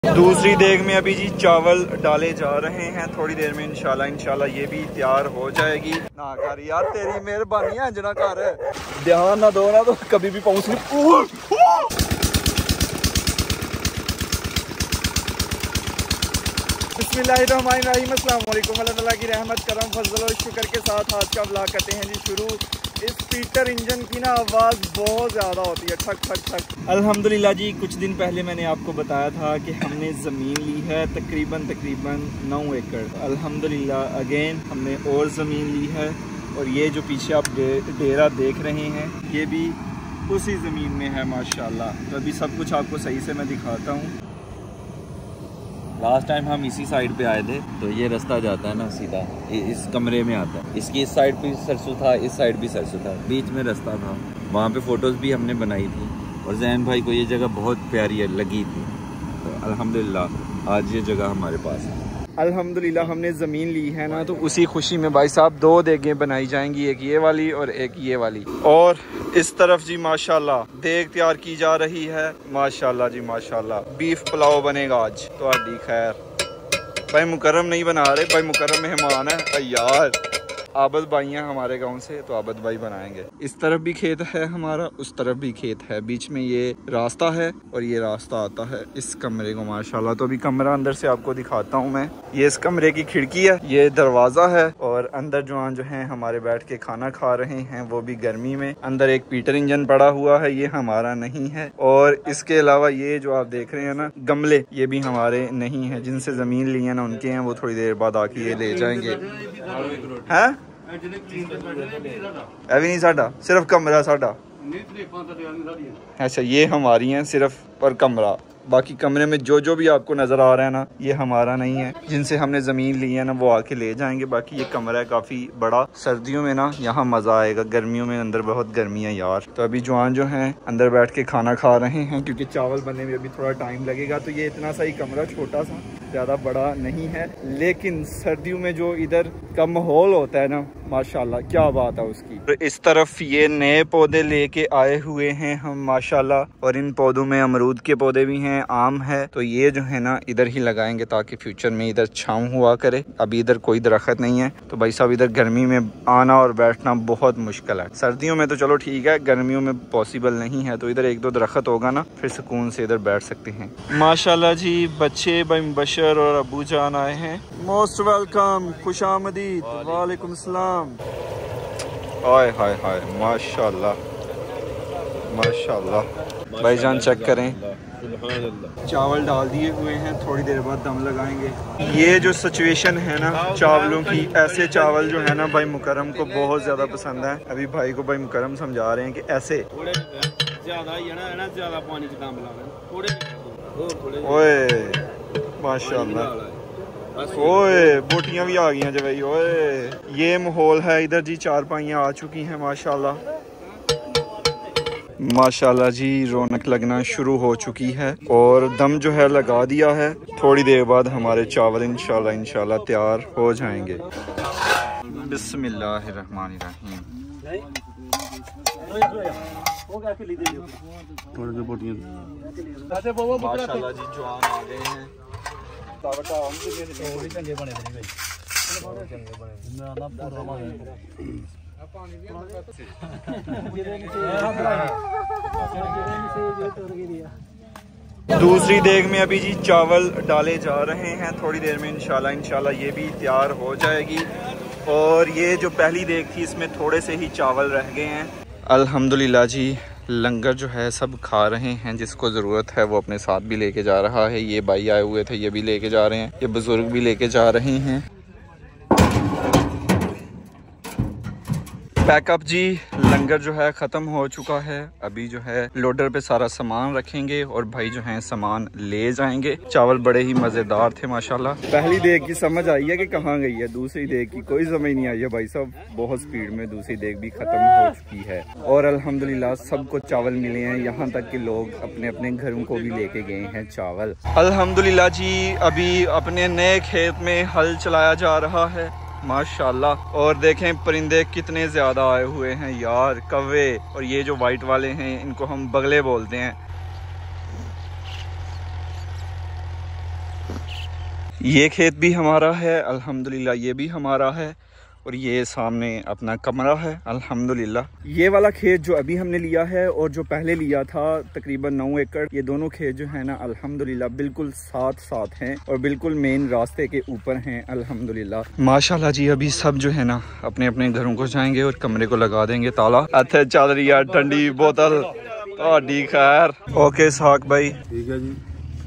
दूसरी देग में अभी जी चावल डाले जा रहे हैं। थोड़ी देर में इंशाल्लाह ये भी तैयार हो जाएगी। ना कर यार, तेरी मेहरबानी है जना कर, ध्यान ना दो ना तो कभी भी पहुंच नहीं। बिस्मिल्लाहिर्रहमानिर्रहीम, अस्सलाम वालेकुम। अल्लाह ताला की रहमत, करम, फजल और शुक्र के साथ आज का व्लॉग करते हैं जी शुरू। इस स्पीकर इंजन की ना आवाज़ बहुत ज़्यादा होती है, ठक ठक ठक। अल्हम्दुलिल्लाह जी, कुछ दिन पहले मैंने आपको बताया था कि हमने ज़मीन ली है तकरीबन 9 एकड़। अल्हम्दुलिल्लाह अगेन हमने और ज़मीन ली है और ये जो पीछे आप डेरा देख रहे हैं ये भी उसी ज़मीन में है माशाल्लाह। तो अभी सब कुछ आपको सही से मैं दिखाता हूँ। लास्ट टाइम हम इसी साइड पे आए थे, तो ये रास्ता जाता है ना सीधा इस कमरे में आता है। इसकी इस साइड भी सरसों था, इस साइड भी सरसों था, बीच में रास्ता था। वहाँ पे फ़ोटोज़ भी हमने बनाई थी और जैन भाई को ये जगह बहुत प्यारी लगी थी। तो अल्हम्दुलिल्लाह आज ये जगह हमारे पास है। अल्हम्दुलिल्लाह हमने ज़मीन ली है ना, तो उसी खुशी में भाई साहब 2 देगें बनाई जाएंगी, एक ये वाली और एक ये वाली। और इस तरफ जी माशाल्लाह देग तैयार की जा रही है माशाल्लाह जी माशाल्लाह। बीफ पुलाव बनेगा आज। तो आदि खैर भाई मुकर्रम नहीं बना रहे, भाई मुकर्रम मेहमान है यार। आबद भाई हैं हमारे गांव से, तो आबद भाई बनाएंगे। इस तरफ भी खेत है हमारा, उस तरफ भी खेत है, बीच में ये रास्ता है और ये रास्ता आता है इस कमरे को माशाल्लाह। तो अभी कमरा अंदर से आपको दिखाता हूँ मैं। ये इस कमरे की खिड़की है, ये दरवाजा है और अंदर जवान जो है हमारे बैठ के खाना खा रहे हैं, वो भी गर्मी में। अंदर एक पीटर इंजन पड़ा हुआ है, ये हमारा नहीं है। और इसके अलावा ये जो आप देख रहे हैं ना गमले, ये भी हमारे नहीं है। जिनसे जमीन ली है ना उनके हैं, वो थोड़ी देर बाद आके ये ले जाएंगे। है भी नहीं साडा, सिर्फ कमरा साडा। अच्छा ये हमारी हैं सिर्फ और कमरा, बाकी कमरे में जो भी आपको नज़र आ रहा है ना ये हमारा नहीं है। जिनसे हमने ज़मीन ली है ना वो आके ले जाएंगे। बाकी ये कमरा है काफ़ी बड़ा, सर्दियों में ना यहाँ मज़ा आएगा, गर्मियों में अंदर बहुत गर्मी है यार। तो अभी जवान जो हैं अंदर बैठ के खाना खा रहे हैं, क्योंकि चावल बनने में अभी थोड़ा टाइम लगेगा। तो ये इतना सा ही कमरा, छोटा सा, ज़्यादा बड़ा नहीं है। लेकिन सर्दियों में जो इधर का माहौल होता है ना माशाल्लाह क्या बात है उसकी। तो इस तरफ ये नए पौधे लेके आए हुए हैं हम माशाल्लाह, और इन पौधों में अमरूद के पौधे भी हैं, आम है। तो ये जो है ना इधर ही लगाएंगे ताकि फ्यूचर में इधर छाँव हुआ करे। अभी इधर कोई दरख्त नहीं है, तो भाई साहब इधर गर्मी में आना और बैठना बहुत मुश्किल है। सर्दियों में तो चलो ठीक है, गर्मियों में पॉसिबल नहीं है। तो इधर 1-2 दरख्त होगा ना, फिर सुकून से इधर बैठ सकते हैं माशाल्लाह जी। बच्चे भाई मुबशर और अबू जान आए हैं, मोस्ट वेलकम, खुश आमदीद, वालेकुम सलाम। हाय हाय हाय माशाल्लाह माशाल्लाह। भाईजान चेक करें, चावल डाल दिए हुए हैं, थोड़ी देर बाद दम लगाएंगे। ये जो सिचुएशन है ना चावलों की, ऐसे चावल जो है ना भाई मुकर्रम को बहुत ज़्यादा पसंद है। अभी भाई को भाई मुकर्रम समझा रहे हैं कि ऐसे ज़्यादा पानी की दम लगाना। ओए माशाल्लाह, ओए बोटियां भी आ गई हैं भाई। ओए ये माहौल है इधर जी, 4 पाइयाँ आ चुकी हैं माशाल्लाह माशाल्लाह जी। रौनक लगना शुरू हो चुकी है और दम जो है लगा दिया है। थोड़ी देर बाद हमारे चावल इंशाल्लाह तैयार हो जाएंगे। बिस्मिल्लाहिर्रहमानिर्रहीम। माशाल्लाह जी जवान आ गए हैं। दूसरी देग में अभी जी चावल डाले जा रहे हैं। थोड़ी देर में इंशाल्लाह ये भी तैयार हो जाएगी। और ये जो पहली देग थी इसमें थोड़े से ही चावल रह गए हैं। अल्हम्दुलिल्लाह जी लंगर जो है सब खा रहे हैं, जिसको ज़रूरत है वो अपने साथ भी लेके जा रहा है। ये भाई आए हुए थे, ये भी लेके जा रहे हैं, ये बुज़ुर्ग भी लेके जा रहे हैं। पैकअप जी, लंगर जो है ख़त्म हो चुका है। अभी जो है लोडर पे सारा सामान रखेंगे और भाई जो है सामान ले जाएंगे। चावल बड़े ही मज़ेदार थे माशाल्लाह। पहली देग की समझ आई है कि कहाँ गई है, दूसरी देग की कोई समझ नहीं आई है भाई साहब। बहुत स्पीड में दूसरी देग भी ख़त्म हो चुकी है और अल्हम्दुलिल्लाह सबको चावल मिले हैं। यहाँ तक कि लोग अपने अपने घरों को भी लेके गए हैं चावल। अल्हम्दुलिल्लाह जी अभी अपने नए खेत में हल चलाया जा रहा है माशाल्लाह। और देखें परिंदे कितने ज़्यादा आए हुए हैं यार, कौवे। और ये जो वाइट वाले हैं इनको हम बगले बोलते हैं। ये खेत भी हमारा है अल्हम्दुलिल्लाह, ये भी हमारा है और ये सामने अपना कमरा है अल्हम्दुलिल्लाह। ये वाला खेत जो अभी हमने लिया है और जो पहले लिया था तकरीबन 9 एकड़, ये दोनों खेत जो है ना अल्हम्दुलिल्लाह बिल्कुल साथ साथ हैं और बिल्कुल मेन रास्ते के ऊपर हैं अल्हम्दुलिल्लाह माशाल्लाह जी। अभी सब जो है ना अपने अपने घरों को जाएंगे और कमरे को लगा देंगे ताला। अच्छा चल रही है ठंडी बोतल डी खैर। ओके इसहाक भाई ठीक है जी,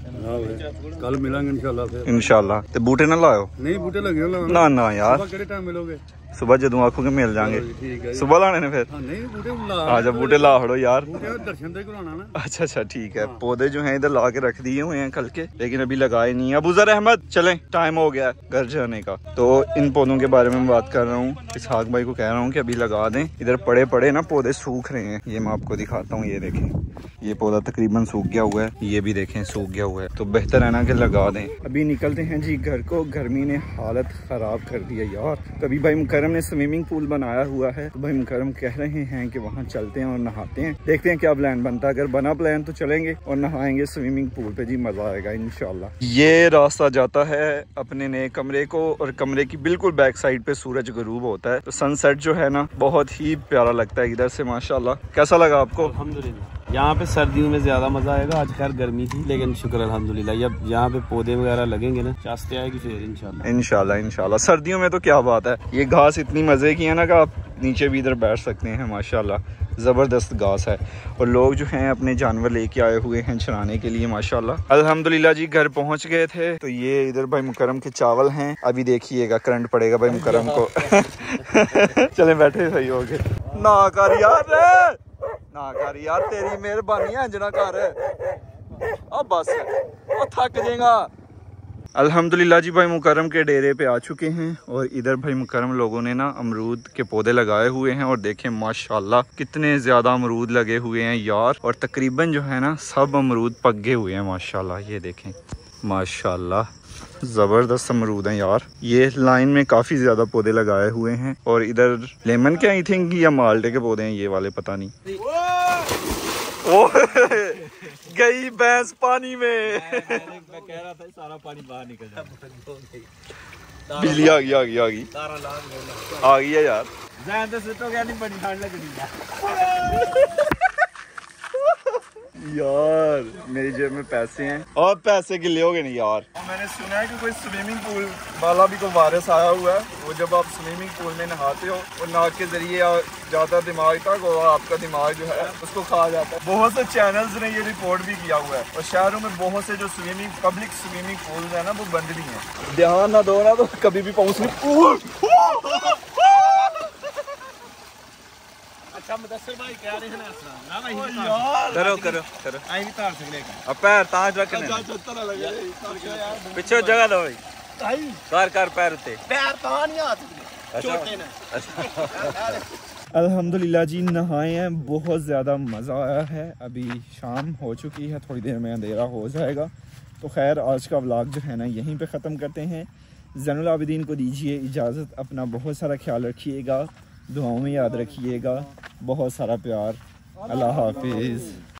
कल मिलेंगे इंशाल्लाह। फिर इंशाल्लाह। ते बूटे ना लाओ? नहीं बूटे लगे ना ना यार, किहड़े टाइम मिलोगे? सुबह जदों आखोगे मिल जाएंगे। ठीक है सुबह लाने ने फिर? नहीं बूटे ला आजा बूटे ला हड़ो यार। बूटे दर्शन दे कराना ना। अच्छा अच्छा ठीक है। पौधे जो हैं इधर ला के रख दिए हुए हैं कल के, लेकिन अभी लगाए नहीं है। अबूजर अहमद चलें, टाइम हो गया है घर जाने का। तो इन पौधों के बारे में बात कर रहा हूँ, इसहाक भाई को कह रहा हूँ कि अभी लगा दें। इधर पड़े पड़े ना पौधे सूख रहे हैं, ये मैं आपको दिखाता हूँ। ये देखें, ये पौधा तकरीबन सूख गया हुआ है, ये भी देखें सूख गया हुआ है। तो बेहतर है ना कि लगा दें। अभी निकलते हैं जी घर को। गर्मी ने हालत खराब कर दिया यार। कभी भाई मुकरम ने स्विमिंग पूल बनाया हुआ है, तो भाई मुकरम कह रहे हैं कि वहाँ चलते हैं और नहाते हैं। देखते हैं क्या प्लान बनता है। अगर बना प्लान तो चलेंगे और नहाएंगे स्विमिंग पूल पे जी, मजा आएगा इंशाल्लाह। ये रास्ता जाता है अपने नए कमरे को और कमरे की बिल्कुल बैक साइड पे सूरज गुरूब होता है। तो सनसेट जो है ना बहुत ही प्यारा लगता है इधर से माशाल्लाह। कैसा लगा आपको? अल्हम्दुलिल्लाह। यहाँ पे सर्दियों में ज्यादा मजा आएगा। आज खैर गर्मी थी, लेकिन शुक्र अल्हम्दुलिल्लाह जब यहाँ पे पौधे वगैरह लगेंगे ना, चास्ते आएगी फिर इंशाल्लाह। इंशाल्लाह इंशाल्लाह। सर्दियों में तो क्या बात है, ये घास इतनी मजे की है ना कि आप नीचे भी इधर बैठ सकते हैं माशाल्लाह। ज़बरदस्त घास है और लोग जो हैं अपने जानवर लेके आए हुए हैं चराने के लिए माशाल्लाह। अल्हम्दुलिल्लाह जी घर पहुंच गए थे। तो ये इधर भाई मुकरम के चावल हैं, अभी देखिएगा करंट पड़ेगा भाई मुकरम को। चले बैठे सही हो गए। ना कर यार, ना कर यार, तेरी मेहरबानी है जना कर। अब बस और थक जाएगा। अल्हम्दुलिल्लाह जी भाई मुकरम के डेरे पे आ चुके हैं और इधर भाई मुकरम लोगों ने ना अमरूद के पौधे लगाए हुए हैं और देखें माशाल्लाह कितने ज़्यादा अमरूद लगे हुए हैं यार। और तकरीबन जो है ना सब अमरूद पक गए हुए हैं माशाल्लाह। ये देखें माशाल्लाह ज़बरदस्त अमरूद हैं यार। ये लाइन में काफ़ी ज़्यादा पौधे लगाए हुए हैं और इधर लेमन के आई थिंक या माल्टे के पौधे हैं ये वाले, पता नहीं। ओ गई भैंस पानी में। मैं कह रहा था सारा पानी बाहर निकल जाए। बिजली आ गई आ गई है यार। यार मेरी जेब में पैसे हैं और पैसे गिले हो गए नहीं यार। मैंने सुना है कि कोई स्विमिंग पूल वाला भी कोई वायरस आया हुआ है। वो जब आप स्विमिंग पूल में नहाते हो और नाक के जरिए जाता दिमाग तक और आपका दिमाग जो है उसको खा जाता है। बहुत से चैनल्स ने ये रिपोर्ट भी किया हुआ है और शहरों में बहुत से जो पब्लिक स्विमिंग पूल है ना वो बंद भी है। ध्यान ना दो ना तो कभी भी पहुँच। अच्छा मुदस्सिर भाई कह रहे हैं ना भाई करो करो करो आई भी तार सकले अब पैर ताज रखने पीछे जगह दो भाई कर पैर उते पैर ता नहीं आ सकते छोटे ना। अल्हम्दुलिल्लाह जी नहाए हैं, बहुत ज़्यादा मज़ा आया है। अभी शाम हो चुकी है, थोड़ी देर में अंधेरा हो जाएगा। तो खैर आज का व्लॉग जो है ना यहीं पे ख़त्म करते हैं। ज़ैनुल आबिदीन को दीजिए इजाज़त। अपना बहुत सारा ख्याल रखिएगा, दुआओं में याद रखिएगा। बहुत सारा प्यार। अल्लाह हाफिज़।